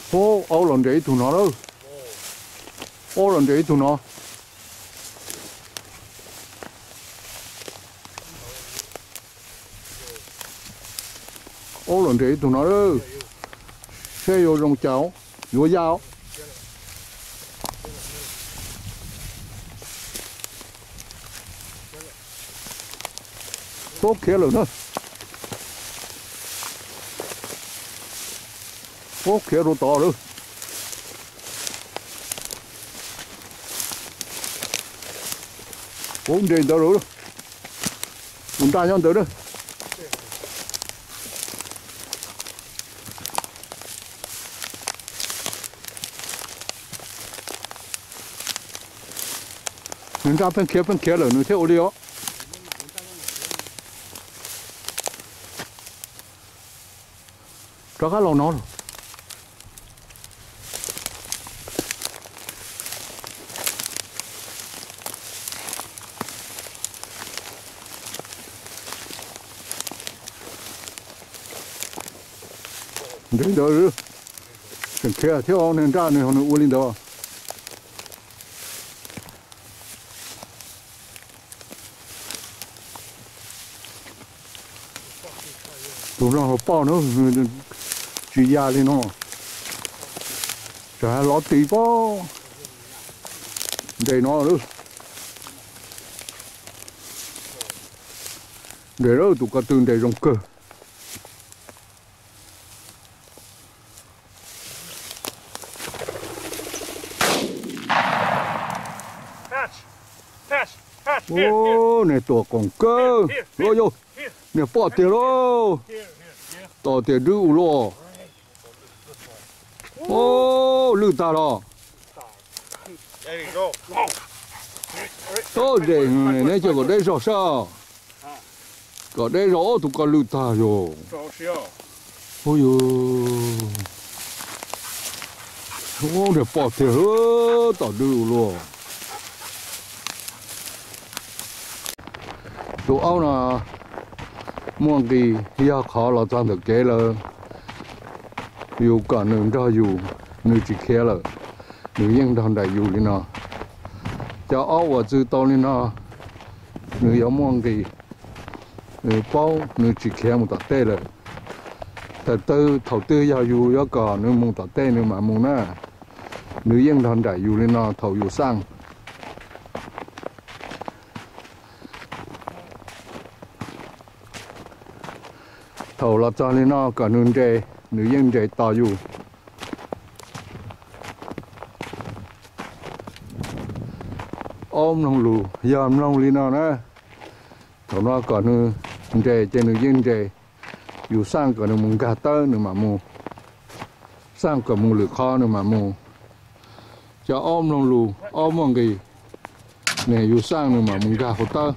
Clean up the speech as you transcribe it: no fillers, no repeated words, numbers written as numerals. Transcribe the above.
ô ô lần đấy tụi nó đâu ô lần đấy tụi nó ô lần đấy tụi nó đâu xe vô rong cháu vô dao tốt kia rồi nữa tốt kia rồi to rồi bốn đền tới rồi chúng ta nhon tới đây人家分开了，你睇我了。这个老孬了。人家是分开，跳人家那屋里头。tụi nó bao nó chỉ ra lên nó chả lót tí bao để nó nữa để đó tụi cả tường để rong cơ ô này tụi còn cơ rồi vô nè bỏ tiền lo tỏ tiền rượu lo ô lư ta lo thôi để này cho có đây rõ sao có đây rõ tụi con lư ta rồi ôi ô để bỏ tiền tỏ rượu lo tụi ông là mua cái giờ khó là chọn được cái là yêu cả nương cho yêu nương chỉ kia là nương yên thằng đại yêu đi nào cho áo và chữ to lên nào nương yêu mua cái bao nương chỉ kia một tạt tê làแต่thầu tư giờ yêu giờ cả nương một tạt tê nương mà mua nè nương yên thằng đại yêu lên nào thầu yêu sang thầu là cho nên nó cả nương trẻ nữ dân trẻ to dù ôm nông lù dòm nông li nó nè thầu nó cả nương trẻ trên nữ dân trẻ dù sang cả nương mùng gà tơ nương mà mù sang cả mùng lửa kho nương mà mù cho ôm nông lù ôm mong gì nè dù sang nương mà mùng gà hồ tơ